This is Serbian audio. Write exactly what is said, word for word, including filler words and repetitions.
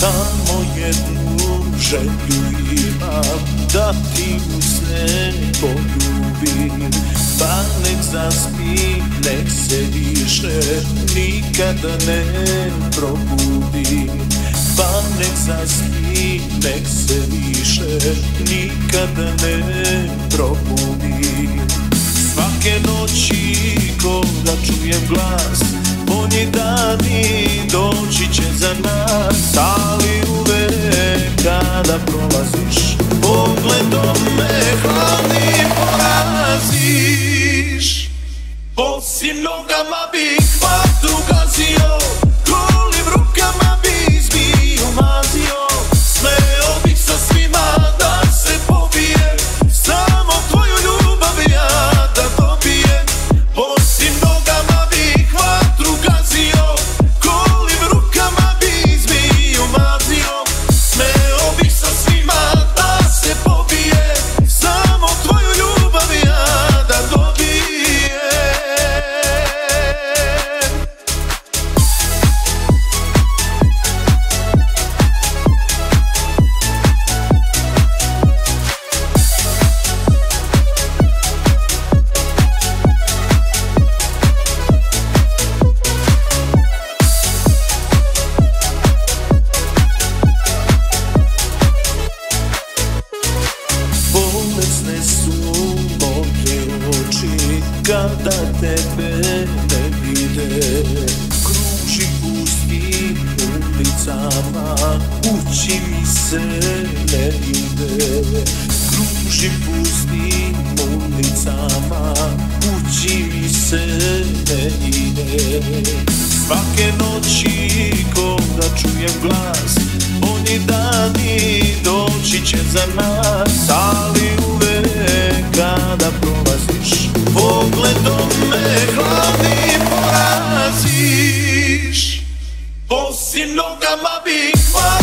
Samo jednu želju imam, da ti u sne poljubim. Pa nek zaspi, nek se više nikada ne probudi. Pa nek zaspi, nek se više nikada ne probudi. Svake noći ko da čujem glas, bolji dani doći će za nas. Ali uvek kada prolaziš, pogledom me hladnim poraziš. Bosim nogama bih vatru gazio, golim rukama bih zmiju mazio. Smeo bih sa svima da se pobijem, samo tvoju ljubav ja da dobijem. Bosim nogama bih vatru gazio, golim rukama bih zmiju mazio. Smeo bih sa svima da se pobijem, samo tvoju ljubav ja da dobijem. Bolesne su moje oči kada tebe ne vide. Kruži pustim ulicama, kući mi se ne ide. Kruži pustim ulicama, kući mi se ne ide. Svake noći ko da čujem glas, bolji dani doći će za nas. Ali uvek kada prolaziš, pogledom me hladnim poraziš. Bosim nogama bih